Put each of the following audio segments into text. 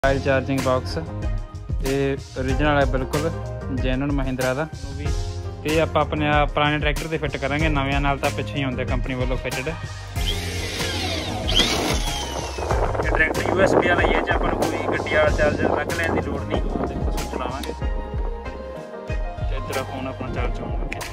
Mobile charging box ये original है, बिल्कुल जेन्युइन महिंद्रा का। ये आप अपने पुराने ट्रैक्टर से फिट करांगे, नव्या नाल तां पिछे ही होंगे कंपनी वालों फिटड। ट्रैक्टर USB वाला ही है, जो अपन कोई गड्डी वाला चार्जर अलग लैन की लोड़ नहीं। देखो स्विच लावांगे ते इधर फोन अपना चार्ज होने लगे।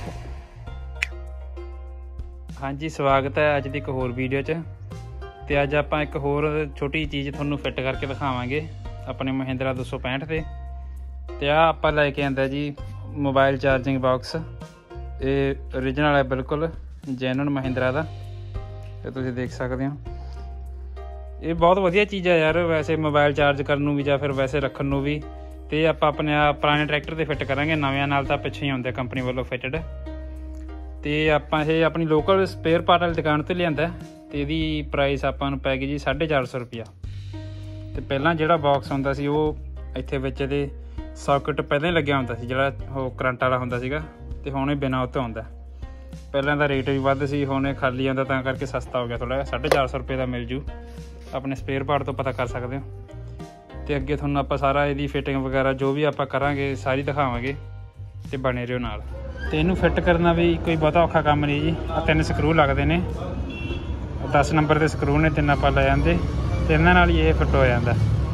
हाँ जी, स्वागत है अज दी एक होर वीडियो च। तो अज आप एक होर छोटी चीज़ थोनू फिट करके दिखावांगे अपने महिंद्रा 265 से। तो आप लैके आंदा जी मोबाइल चार्जिंग बॉक्स, ये ओरिजिनल है, बिल्कुल जेन्युइन महिंद्रा का। तो तुसीं देख सकते हो, ये बहुत वधिया चीज़ है यार, वैसे मोबाइल चार्ज करने भी या फिर वैसे रखने भी। तो आप अपने पुराने ट्रैक्टर से फिट करांगे, नव्या नाल तां पिछे ही होंगे कंपनी वालों फिटड। तो आप ये अपनी लोकल स्पेयर पार्ट वाली दुकान तो लिया। तो ये प्राइस आपां नूं पै गई जी 450 रुपया। तो पहला जो बॉक्स होंदा सी वो इत्थे विच दे सॉकेट पहले लग्या होंदा सी, जिहड़ा वो करंट वाला होंदा सीगा। ते हुण बिना उत्ते आउंदा। पहलां दा रेट भी वध सी, हुण खाली आउंदा, तां करके सस्ता हो गया थोड़ा। 450 रुपये का मिल जू, अपने स्पेयर पार्ट तो पता कर सकते हो। तो अगे तुहानूं आपां सारा इहदी फिटिंग वगैरह जो भी आपां करांगे सारी दिखावांगे, तो बने रहियो नाल। तो इनू फिट करना भी कोई बहुता औखा काम नहीं जी। 3 ਸਕਰੂ लगते हैं, 10 नंबर के ਸਕਰੂ ने, 3 ਆਪਾਂ ਲੈ ਜਾਂਦੇ ਤੇ ਇਹਨਾਂ ਨਾਲ ਹੀ ਇਹ ਫਿੱਟ ਹੋ ਜਾਂਦਾ।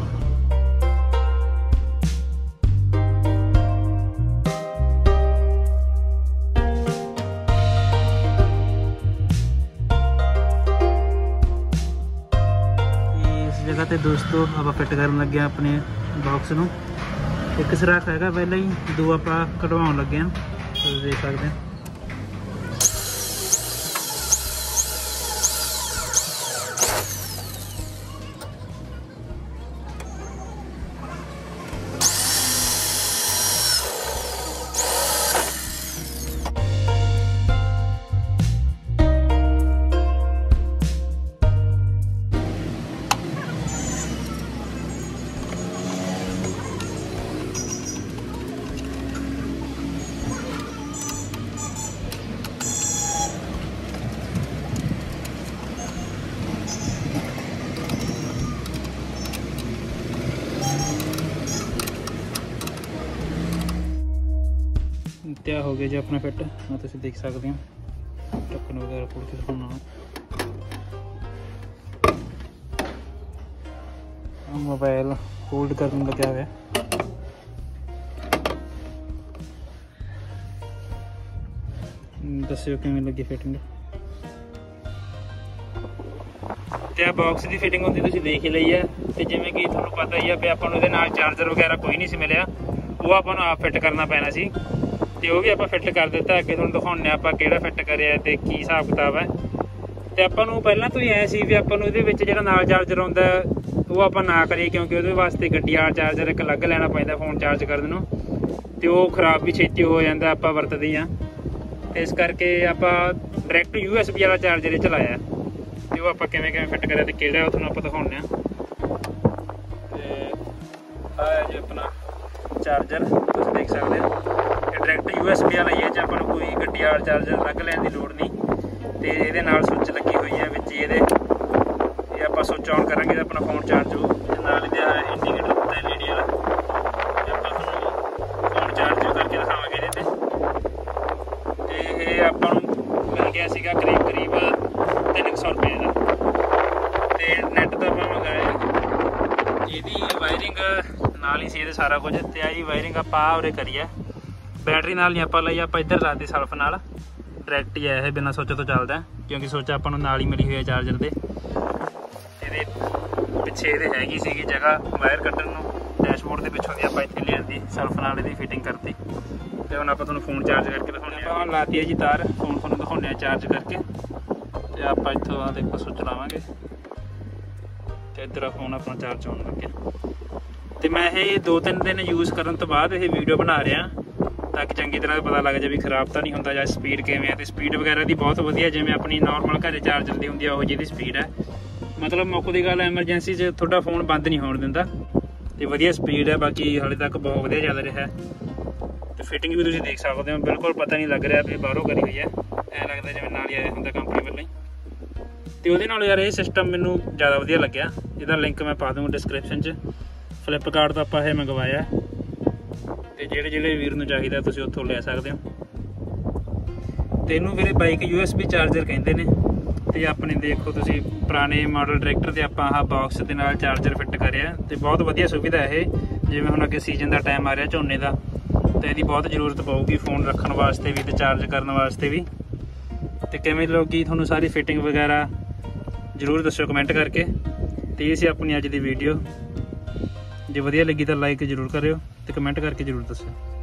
इस जगह ते दोस्तों आप फिट करन लगे अपने बॉक्स नूं। एक सराख हैगा पहले ही, दो आप कटवाउण लगे हैं, तो देख सकते हैं। क्या हो गया जी अपना फिट, हाँ तुम देख सकते हो। ढक्कन वगैरह खोल के दिखाना, मोबाइल होल्ड करने लगा हुआ है। दस्यो किवें लगी फिटिंग। तो बॉक्स की फिटिंग होंदी तुसीं देख ही लई है। तो जिवें कि तुहानूं पता ही है भी आपां नूं इहदे नाल चार्जर वगैरह कोई नहीं सी मिलिया, वो आपां नूं आप फिट करना पैना सी। तो भी आप फिट कर दिता। अगे तुहानूं दिखाउने आपां किहड़ा फिट करिया ते की हिसाब किताब है। तो आपां नूं पहलां तो ही ऐ सी भी आपां नूं इहदे विच जिहड़ा नाल चार्जर आउंदा वो आपां ना करिए, क्योंकि उहदे वास्ते गड्डी वाला चार्जर एक अलग लैना पैंदा फोन चार्ज करने नूं, ते वो खराब भी छेती हो जाता, आपां वरतदे ही हां। इस करके आपां डायरैक्ट USB वाला चार्जर चलाया। तो वो आपां किवें किवें फिट करिया ते किहड़ा तुहानूं आपां दिखाउने आ। ते आ जी अपना चार्जर, तुसीं देख सकते हो। डायरैक्ट USB वाला ही है, जो अपन कोई गड्डी वाला चार्जर अलग लैन की लोड़ नहीं। तो ये स्विच लगी हुई है विच ये आप स्विच ऑन करांगे तो अपना फोन चार्ज हो। नाल इंडीकेटर होता है LED वाला, फोन चार्ज करके दिखावांगे ये। तो ये आपां नूं मिल गया सीगा करीब 300 रुपये का। तो नैट तो आपां मंगाया, ये वायरिंग नाल ही सी सारा कुछ। तो आई वायरिंग आपां उरे करी है, बैटरी नाल नहीं आप लाई, आप इधर लाती सल्फ नाल डायरैक्ट ही है, बिना सोच तो चलता, क्योंकि सोच आप नाल ही मिली हुई है चार्जर के। पिछे ये हैगी सी जगह वायर कट्टन नूं, डैशबोर्ड के पिछों की आप इत्थे लियांदी सल्फ नाल इहदी फिटिंग करती। तो हुण आपां तुहानूं फोन चार्ज करके दिखाउने आ। लाती है जी तार, फोन तुहानूं दिखाउने आ चार्ज करके। तो आप इत्थों देखो स्विच लावांगे, तो इधर फोन अपना चार्ज होने लग गया। तो मैं ये 2-3 दिन यूज़ करने तो बाद ये वीडियो बना रहा, ताकि चंगी तरह पता लग जाए भी खराब तो नहीं होंदा, या स्पीड किवें है। तो स्पीड वगैरह की बहुत वधिया, जिवें अपनी नॉर्मल घरे चार्जर की होंदी है उहो जी स्पीड है। मतलब मुੱਕ ਦੀ ਗੱਲ एमरजेंसी थोड़ा फोन बंद नहीं होने दिंदा, तो वधिया स्पीड है। बाकी हाले तक बहुत वधिया चल रहा है। तो फिटिंग भी तुसीं देख सकते हो, बिल्कुल पता नहीं लग रहा भी बाहरों करी हुई है, ऐ लगता जिवें नाल ही आया हुंदा कंपनी वालों ही। तो वो यार ये सिस्टम मैनू ज़्यादा वधिया लग्या, जिहदा लिंक मैं पा दूँगा डिस्क्रिप्शन च। ਫਲਿੱਪਕਾਰਟ ਤੋਂ ਆਪਾਂ ਇਹ ਮੰਗਵਾਇਆ ਤੇ ਜਿਹੜੇ ਵੀਰ ਨੂੰ ਚਾਹੀਦਾ ਤੁਸੀਂ ਉੱਥੋਂ ਲੈ ਸਕਦੇ ਹੋ। ਤੇ ਇਹਨੂੰ ਵੀਰੇ ਬਾਈਕ USB ਚਾਰਜਰ ਕਹਿੰਦੇ ਨੇ। ਤੇ ਆਪਣੇ ਦੇਖੋ ਤੁਸੀਂ ਪੁਰਾਣੇ ਮਾਡਲ ਟਰੈਕਟਰ ਤੇ ਆਪਾਂ ਆਹ ਬਾਕਸ ਦੇ ਨਾਲ ਚਾਰਜਰ ਫਿੱਟ ਕਰਿਆ ਤੇ ਬਹੁਤ ਵਧੀਆ ਸੁਵਿਧਾ ਇਹ। ਜਿਵੇਂ ਹੁਣ ਅੱਗੇ ਸੀਜ਼ਨ ਦਾ ਟਾਈਮ ਆ ਰਿਹਾ ਝੋਨੇ ਦਾ, ਤੇ ਇਹਦੀ ਬਹੁਤ ਜ਼ਰੂਰਤ ਪਊਗੀ ਫੋਨ ਰੱਖਣ ਵਾਸਤੇ ਵੀ ਤੇ ਚਾਰਜ ਕਰਨ ਵਾਸਤੇ ਵੀ। ਤੇ ਕਿਵੇਂ ਲੱਗੀ ਤੁਹਾਨੂੰ ਸਾਰੀ ਫਿਟਿੰਗ ਵਗੈਰਾ ਜ਼ਰੂਰ ਦੱਸਿਓ ਕਮੈਂਟ ਕਰਕੇ। ਤੇ ਇਹ ਸੀ ਆਪਣੀ ਅੱਜ ਦੀ ਵੀਡੀਓ। ਜੇ ਵਧੀਆ ਲੱਗੀ ਤਾਂ ਲਾਈਕ ਜ਼ਰੂਰ ਕਰਿਓ ਤੇ ਕਮੈਂਟ ਕਰਕੇ ਜ਼ਰੂਰ ਦੱਸਿਓ।